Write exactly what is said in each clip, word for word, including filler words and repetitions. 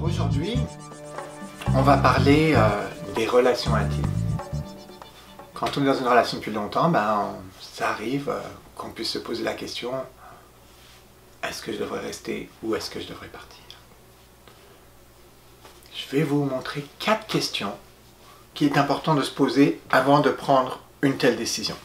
Aujourd'hui, on va parler euh, des relations intimes. Quand on est dans une relation depuis longtemps, ben, on- ça arrive euh, qu'on puisse se poser la question, est-ce que je devrais rester ou est-ce que je devrais partir? Je vais vous montrer quatre questions qu'il est important de se poser avant de prendre une telle décision.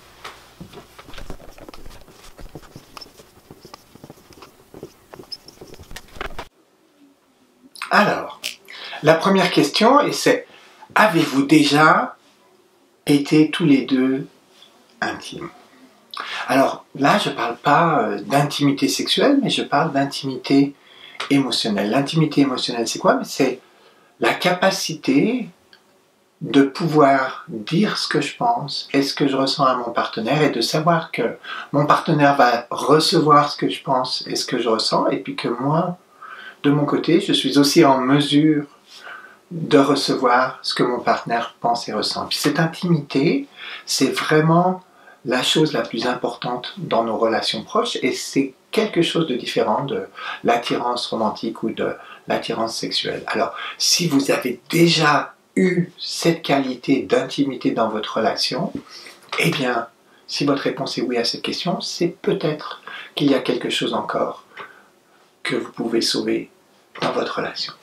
Alors, la première question, et c'est, avez-vous déjà été tous les deux intimes? Alors là, je ne parle pas euh, d'intimité sexuelle, mais je parle d'intimité émotionnelle. L'intimité émotionnelle, c'est quoi? C'est la capacité de pouvoir dire ce que je pense et ce que je ressens à mon partenaire et de savoir que mon partenaire va recevoir ce que je pense et ce que je ressens et puis que moi, de mon côté, je suis aussi en mesure de recevoir ce que mon partenaire pense et ressent. Puis cette intimité, c'est vraiment la chose la plus importante dans nos relations proches et c'est quelque chose de différent de l'attirance romantique ou de l'attirance sexuelle. Alors, si vous avez déjà eu cette qualité d'intimité dans votre relation, eh bien, si votre réponse est oui à cette question, c'est peut-être qu'il y a quelque chose encore que vous pouvez sauver dans votre relation.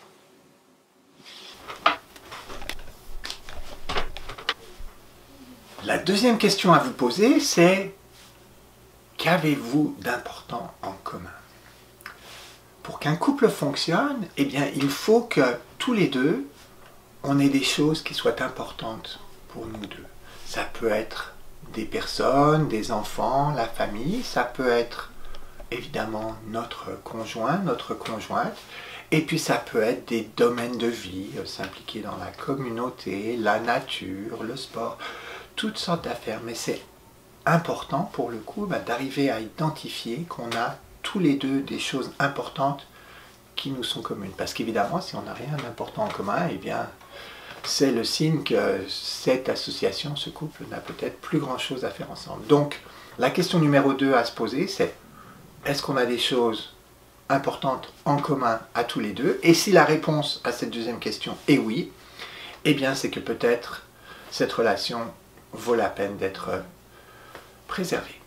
La deuxième question à vous poser, c'est qu'avez-vous d'important en commun? Pour qu'un couple fonctionne, eh bien, il faut que tous les deux, on ait des choses qui soient importantes pour nous deux. Ça peut être des personnes, des enfants, la famille, ça peut être évidemment notre conjoint, notre conjointe, et puis ça peut être des domaines de vie, euh, s'impliquer dans la communauté, la nature, le sport, toutes sortes d'affaires. Mais c'est important pour le coup bah, d'arriver à identifier qu'on a tous les deux des choses importantes qui nous sont communes. Parce qu'évidemment, si on n'a rien d'important en commun, eh bien, c'est le signe que cette association, ce couple, n'a peut-être plus grand-chose à faire ensemble. Donc, la question numéro deux à se poser, c'est est-ce qu'on a des choses importantes en commun à tous les deux? Et si la réponse à cette deuxième question est oui, eh bien, c'est que peut-être cette relation vaut la peine d'être préservée.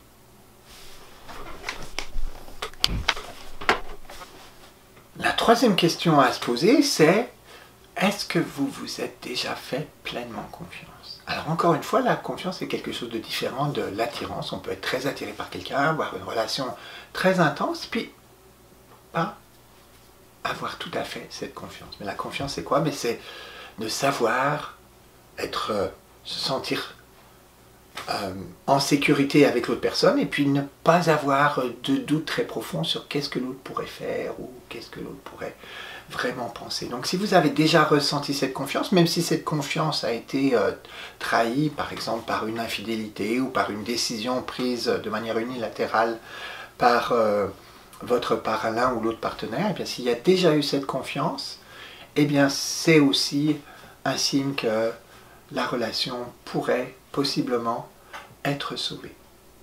La troisième question à se poser, c'est est-ce que vous vous êtes déjà fait pleinement confiance? Alors encore une fois, la confiance est quelque chose de différent de l'attirance. On peut être très attiré par quelqu'un, avoir une relation très intense, puis pas avoir tout à fait cette confiance. Mais la confiance, c'est quoi? Mais c'est de savoir être, euh, se sentir euh, en sécurité avec l'autre personne et puis ne pas avoir de doute très profond sur qu'est-ce que l'autre pourrait faire ou qu'est-ce que l'autre pourrait vraiment penser. Donc si vous avez déjà ressenti cette confiance, même si cette confiance a été euh, trahie par exemple par une infidélité ou par une décision prise de manière unilatérale par euh, votre par l'un ou l'autre partenaire, et bien s'il y a déjà eu cette confiance, et bien c'est aussi un signe que la relation pourrait possiblement être sauvée.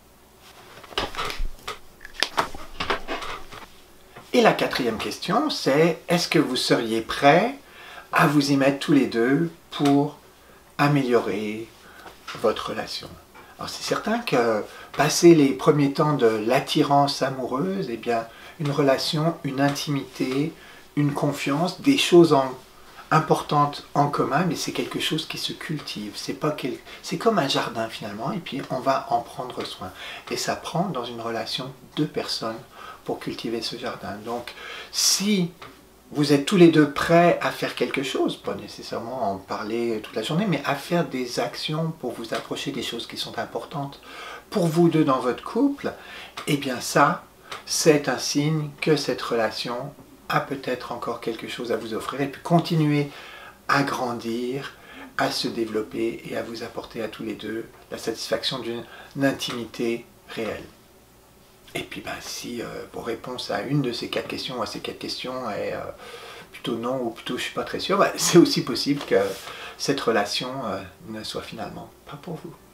Et la quatrième question, c'est est-ce que vous seriez prêts à vous y mettre tous les deux pour améliorer votre relation? Alors c'est certain que passer les premiers temps de l'attirance amoureuse, eh bien une relation, une intimité, une confiance, des choses en, importantes en commun, mais c'est quelque chose qui se cultive. C'est pas quel... c'est comme un jardin finalement, et puis on va en prendre soin. Et ça prend dans une relation deux personnes pour cultiver ce jardin. Donc si vous êtes tous les deux prêts à faire quelque chose, pas nécessairement en parler toute la journée, mais à faire des actions pour vous approcher des choses qui sont importantes pour vous deux dans votre couple, eh bien ça, c'est un signe que cette relation a peut-être encore quelque chose à vous offrir et puis continuer à grandir, à se développer et à vous apporter à tous les deux la satisfaction d'une intimité réelle. Et puis ben, si euh, vos réponses à une de ces quatre questions ou à ces quatre questions est euh, plutôt non ou plutôt je ne suis pas très sûr, ben, c'est aussi possible que cette relation euh, ne soit finalement pas pour vous.